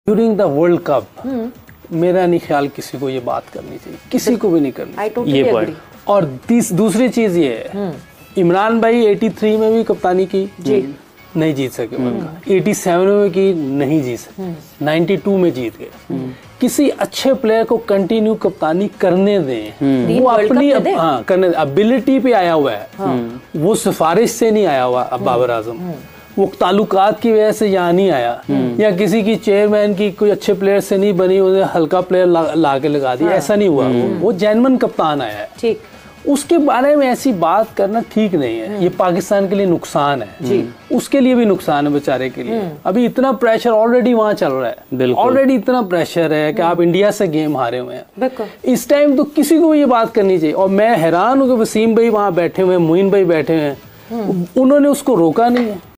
During the world cup मेरा नहीं ख्याल किसी को ये बात करनी चाहिए, किसी को भी नहीं करनी ये पॉइंट। और दूसरी चीज ये है, इमरान भाई 83 में भी कप्तानी की जी, नहीं जीत सके वर्ल्ड कप, 87 में की नहीं जीत सके, 92 में जीत गए। किसी अच्छे प्लेयर को कंटिन्यू कप्तानी करने दें, वो अपनी करने एबिलिटी पे आया हुआ है, वो सिफारिश से नहीं आया हुआ। अब बाबर आजम वो ताल्लुकात की वजह से यहाँ नहीं आया, या किसी की चेयरमैन की कोई अच्छे प्लेयर से नहीं बनी, उन्हें हल्का प्लेयर ला के लगा दिया, ऐसा नहीं हुआ। वो जेन्युइन कप्तान आया है, ठीक। उसके बारे में ऐसी बात करना ठीक नहीं है, ये पाकिस्तान के लिए नुकसान है जी, उसके लिए भी नुकसान है बेचारे के लिए। अभी इतना प्रेशर ऑलरेडी वहाँ चल रहा है, ऑलरेडी इतना प्रेशर है कि आप इंडिया से गेम हारे हुए हैं इस टाइम, तो किसी को ये बात करनी चाहिए। और मैं हैरान हूँ कि वसीम भाई वहाँ बैठे हुए हैं, मोइन भाई बैठे हुए हैं, उन्होंने उसको रोका नहीं है।